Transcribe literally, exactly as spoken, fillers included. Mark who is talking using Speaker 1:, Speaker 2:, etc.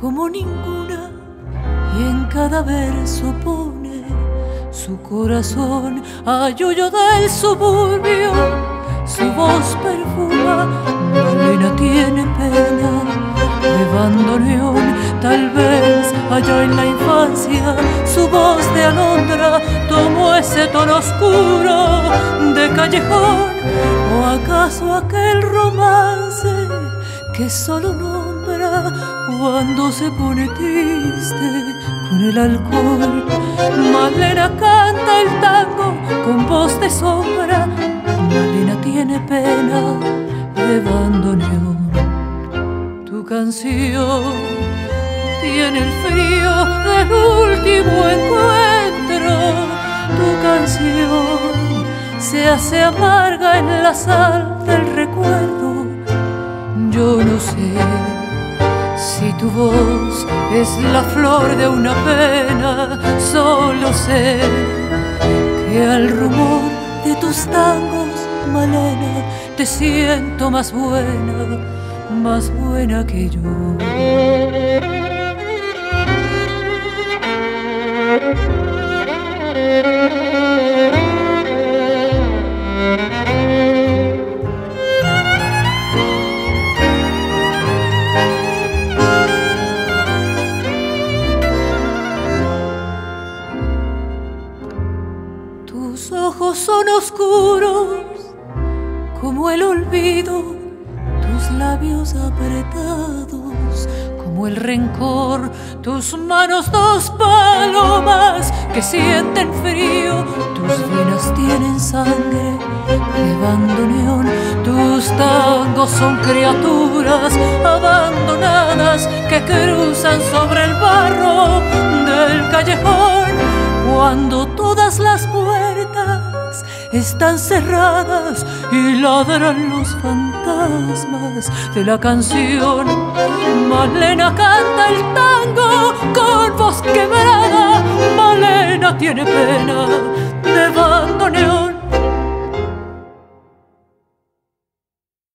Speaker 1: como ninguna, y en cada verso pone su corazón a yuyo del suburbio. Su voz perfuma, Malena tiene pena de bandoneón. Tal vez allá en la infancia su voz de alondra tomó ese tono oscuro de callejón. ¿O acaso aquel romance que solo nombra cuando se pone triste con el alcohol? Malena canta el tango con voz de sombra. Malena tiene pena de bandoneón. Tu canción tiene el frío del último encuentro. Tu canción se hace amarga en la sal del recuerdo. Yo no sé si tu voz es la flor de una pena. Solo sé que al rumor de tus tangos, Malena, te siento más buena, más buena que yo. Tus ojos son oscuros como el olvido, tus labios apretados como el rencor, tus manos dos palomas que sienten frío, tus venas tienen sangre de bandoneón. Tus tangos son criaturas abandonadas que cruzan sobre el barro del callejón. Cuando todas las puertas están cerradas y ladran los fantasmas de la canción, Malena canta el tango con voz quebrada. Malena tiene pena de bandoneón.